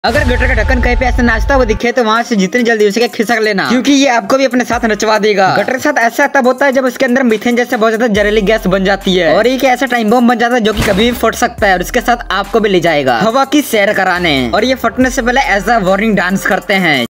अगर गटर का ढक्कन कहीं पे ऐसा नाचता हुआ दिखे तो वहाँ से जितनी जल्दी उसे खिसक लेना, क्योंकि ये आपको भी अपने साथ नचवा देगा। गटर के साथ ऐसा तब होता है जब उसके अंदर मीथेन जैसे बहुत ज्यादा जहरीली गैस बन जाती है और एक ऐसा टाइम बम बन जाता है जो कि कभी भी फट सकता है और उसके साथ आपको भी ले जाएगा हवा की सैर कराने। और ये फटने से पहले ऐसा वार्निंग डांस करते हैं।